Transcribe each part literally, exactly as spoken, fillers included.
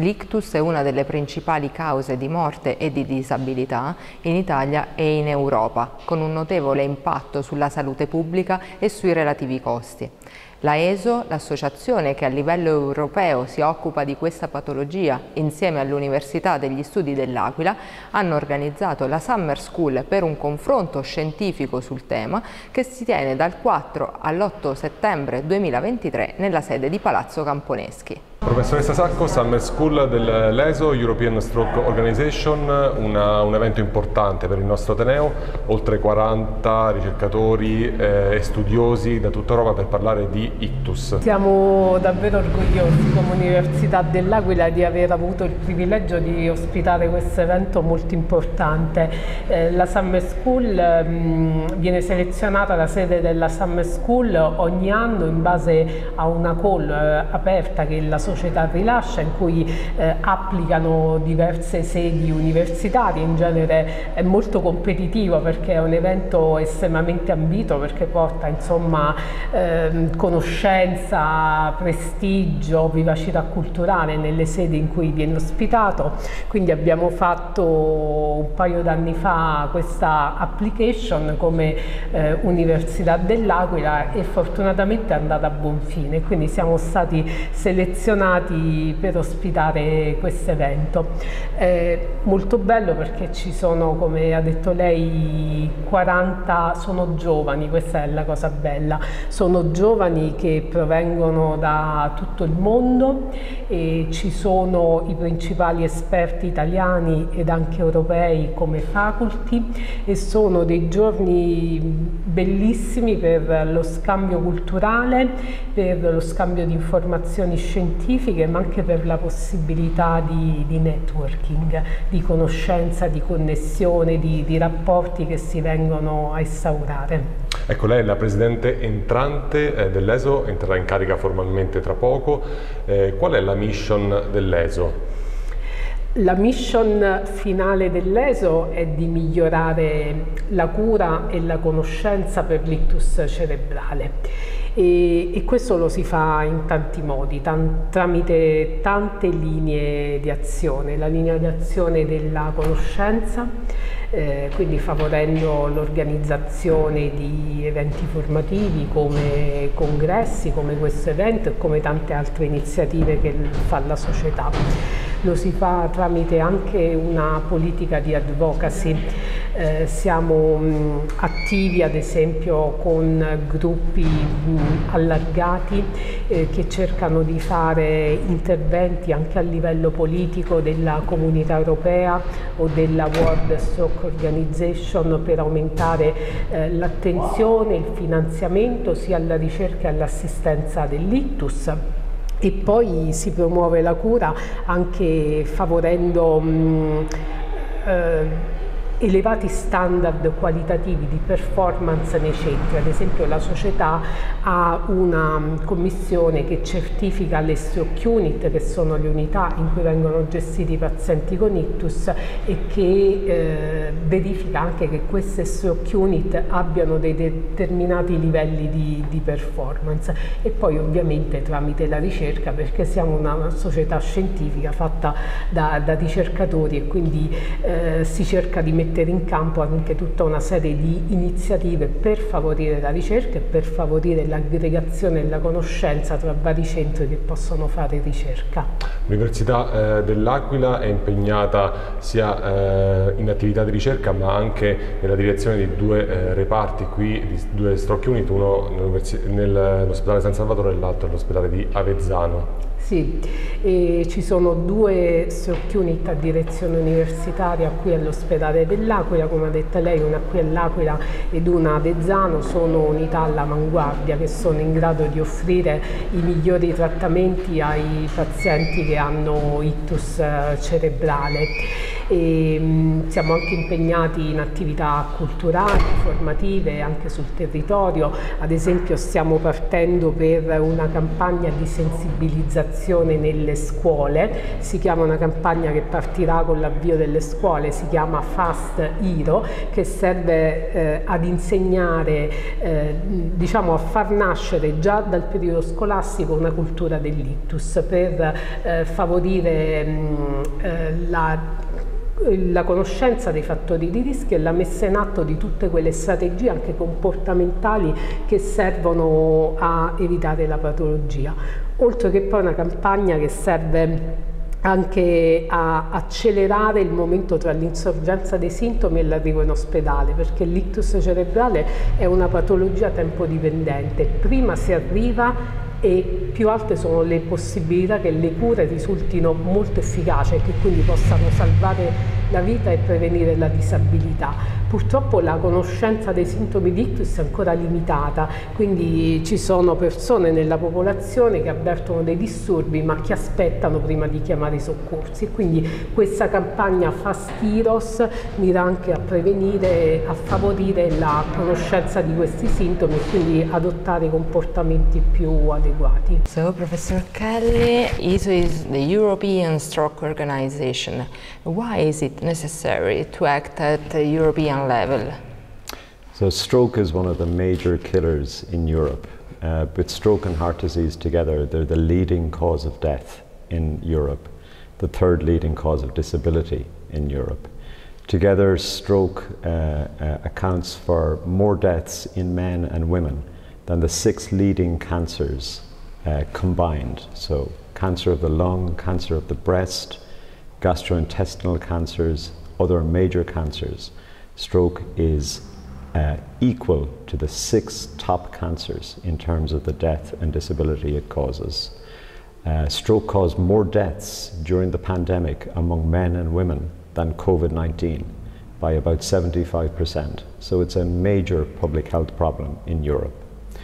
L'ictus è una delle principali cause di morte e di disabilità in Italia e in Europa, con un notevole impatto sulla salute pubblica e sui relativi costi. La E S O, l'associazione che a livello europeo si occupa di questa patologia, insieme all'Università degli Studi dell'Aquila, hanno organizzato la Summer School per un confronto scientifico sul tema che si tiene dal quattro all'otto settembre duemilaventitré nella sede di Palazzo Camponeschi. Professoressa Sacco, Summer School dell'E S O, European Stroke Organization, una, un evento importante per il nostro Ateneo, oltre quaranta ricercatori eh, e studiosi da tutta Europa per parlare di ictus. Siamo davvero orgogliosi come Università dell'Aquila di aver avuto il privilegio di ospitare questo evento molto importante. Eh, la Summer School mh, viene selezionata la sede della Summer School ogni anno in base a una call eh, aperta che la società rilascia, in cui eh, applicano diverse sedi universitarie. In genere è molto competitivo perché è un evento estremamente ambito, perché porta insomma eh, conoscenza, prestigio, vivacità culturale nelle sedi in cui viene ospitato. Quindi abbiamo fatto un paio d'anni fa questa application come eh, Università dell'Aquila e fortunatamente è andata a buon fine, quindi siamo stati selezionati per ospitare questo evento. È molto bello perché ci sono, come ha detto lei, quaranta, sono giovani, questa è la cosa bella, sono giovani che provengono da tutto il mondo e ci sono i principali esperti italiani ed anche europei come faculty e sono dei giorni bellissimi per lo scambio culturale, per lo scambio di informazioni scientifiche, ma anche per la possibilità di, di networking, di conoscenza, di connessione, di, di rapporti che si vengono a instaurare. Ecco, lei è la presidente entrante eh, dell'E S O, entrerà in carica formalmente tra poco. Eh, qual è la mission dell'E S O? La mission finale dell'E S O è di migliorare la cura e la conoscenza per l'ictus cerebrale. E, e questo lo si fa in tanti modi, tan, tramite tante linee di azione. La linea di azione della conoscenza, eh, quindi favorendo l'organizzazione di eventi formativi come congressi, come questo evento e come tante altre iniziative che fa la società. Lo si fa tramite anche una politica di advocacy. Eh, siamo mh, attivi ad esempio con gruppi mh, allargati eh, che cercano di fare interventi anche a livello politico della Comunità Europea o della World Stroke Organization per aumentare eh, l'attenzione e il finanziamento sia alla ricerca e all'assistenza dell'ictus. E poi si promuove la cura anche favorendo mh, eh, elevati standard qualitativi di performance nei centri. Ad esempio la società ha una commissione che certifica le stroke unit, che sono le unità in cui vengono gestiti i pazienti con ictus, e che eh, verifica anche che queste stroke unit abbiano dei determinati livelli di, di performance. E poi ovviamente tramite la ricerca, perché siamo una società scientifica fatta da, da ricercatori e quindi eh, si cerca di mettere in campo anche tutta una serie di iniziative per favorire la ricerca e per favorire l'aggregazione e la conoscenza tra vari centri che possono fare ricerca. L'Università eh, dell'Aquila è impegnata sia eh, in attività di ricerca ma anche nella direzione di due eh, reparti qui, di due stroke unit, uno nell'ospedale San Salvatore e l'altro all'ospedale di Avezzano. Sì, e ci sono due stroke unit a direzione universitaria qui all'ospedale dell'Aquila, come ha detto lei, una qui all'Aquila ed una a Avezzano. Sono unità all'avanguardia che sono in grado di offrire i migliori trattamenti ai pazienti che hanno ictus cerebrale. e mh, siamo anche impegnati in attività culturali, formative anche sul territorio. Ad esempio stiamo partendo per una campagna di sensibilizzazione nelle scuole, si chiama una campagna che partirà con l'avvio delle scuole, si chiama Fast Hero, che serve eh, ad insegnare, eh, diciamo a far nascere già dal periodo scolastico una cultura dell'ictus per eh, favorire mh, eh, la la conoscenza dei fattori di rischio e la messa in atto di tutte quelle strategie anche comportamentali che servono a evitare la patologia, oltre che poi una campagna che serve anche a accelerare il momento tra l'insorgenza dei sintomi e l'arrivo in ospedale, perché l'ictus cerebrale è una patologia tempo dipendente, prima si arriva e più alte sono le possibilità che le cure risultino molto efficaci e che quindi possano salvare la vita e prevenire la disabilità. Purtroppo la conoscenza dei sintomi di ictus è ancora limitata, quindi ci sono persone nella popolazione che avvertono dei disturbi ma che aspettano prima di chiamare i soccorsi, e quindi questa campagna Fast Heroes mira anche a prevenire, a favorire la conoscenza di questi sintomi e quindi adottare comportamenti più adeguati. So, Professor Kelly, I S O is the European Stroke Organization. Why is it necessary to act at the European level? So stroke is one of the major killers in Europe. Uh, but stroke and heart disease together, they're the leading cause of death in Europe, the third leading cause of disability in Europe. Together, stroke uh, uh, accounts for more deaths in men and women than the six leading cancers uh, combined. So cancer of the lung, cancer of the breast, gastrointestinal cancers, other major cancers. Stroke is uh, equal to the six top cancers in terms of the death and disability it causes. Uh, stroke caused more deaths during the pandemic among men and women than COVID nineteen by about seventy-five percent. So it's a major public health problem in Europe.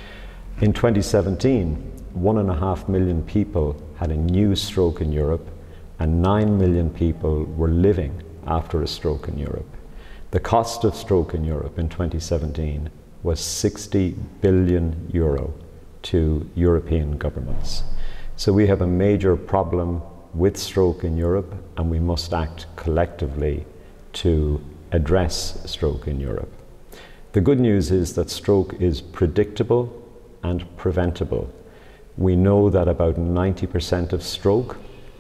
In twenty seventeen, one and a half million people had a new stroke in Europe, and nine million people were living after a stroke in Europe. The cost of stroke in Europe in twenty seventeen was sixty billion euro to European governments. So we have a major problem with stroke in Europe, and we must act collectively to address stroke in Europe. The good news is that stroke is predictable and preventable. We know that about ninety percent of stroke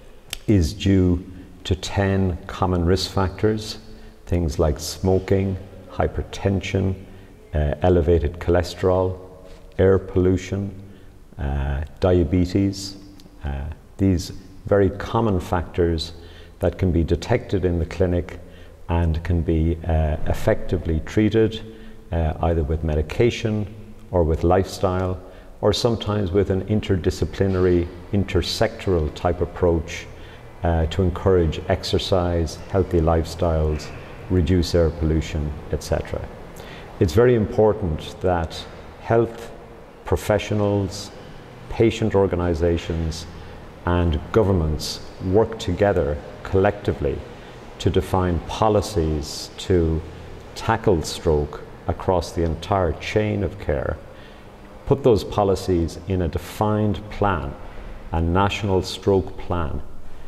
is due to ten common risk factors, things like smoking, hypertension, uh, elevated cholesterol, air pollution, uh, diabetes. Uh, these very common factors that can be detected in the clinic and can be uh, effectively treated uh, either with medication or with lifestyle, or sometimes with an interdisciplinary, intersectoral type approach uh, to encourage exercise, healthy lifestyles, reduce air pollution, et cetera. It's very important that health professionals, patient organizations, and governments work together collectively to define policies to tackle stroke across the entire chain of care, put those policies in a defined plan, a national stroke plan,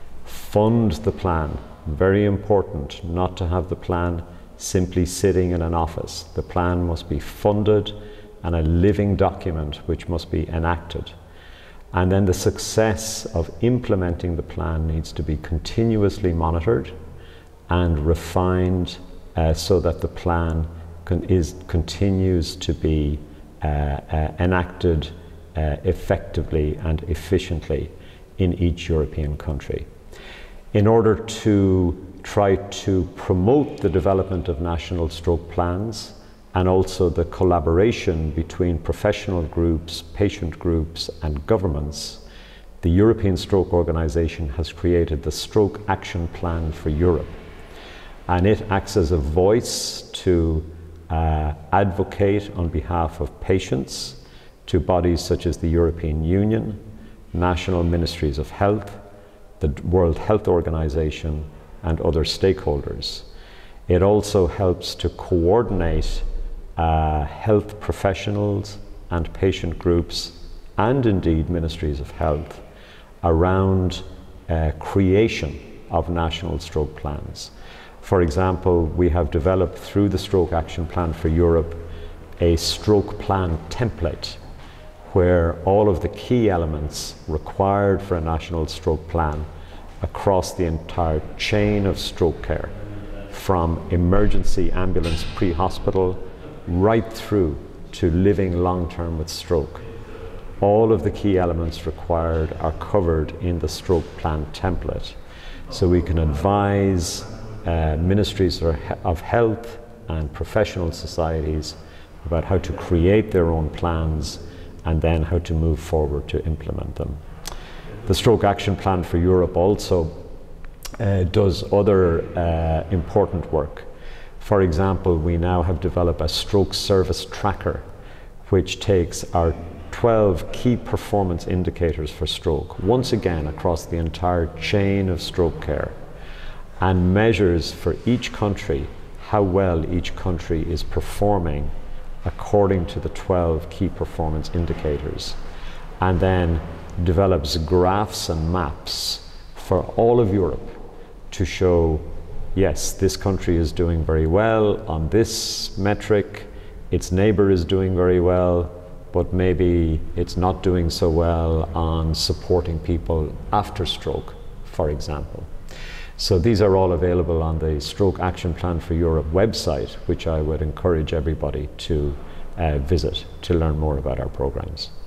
fund the plan. Very important not to have the plan simply sitting in an office. The plan must be funded and a living document which must be enacted. And then the success of implementing the plan needs to be continuously monitored and refined uh, so that the plan con is, continues to be uh, uh, enacted uh, effectively and efficiently in each European country. In order to try to promote the development of national stroke plans and also the collaboration between professional groups, patient groups and governments, the European Stroke Organization has created the Stroke Action Plan for Europe. And it acts as a voice to uh, advocate on behalf of patients to bodies such as the European Union, national ministries of health, the World Health Organization, and other stakeholders. It also helps to coordinate uh, health professionals and patient groups, and indeed ministries of health, around uh, creation of national stroke plans. For example, we have developed through the Stroke Action Plan for Europe a stroke plan template where all of the key elements required for a national stroke plan across the entire chain of stroke care, from emergency ambulance pre-hospital right through to living long-term with stroke. All of the key elements required are covered in the stroke plan template. So we can advise uh, ministries of health and professional societies about how to create their own plans and then how to move forward to implement them. The Stroke Action Plan for Europe also uh, does other uh, important work. For example, we now have developed a stroke service tracker, which takes our twelve key performance indicators for stroke, once again across the entire chain of stroke care, and measures for each country how well each country is performing according to the twelve key performance indicators, and then develops graphs and maps for all of Europe to show, yes, this country is doing very well on this metric, its neighbour is doing very well, but maybe it's not doing so well on supporting people after stroke, for example. So these are all available on the Stroke Action Plan for Europe website, which I would encourage everybody to uh, visit to learn more about our programs.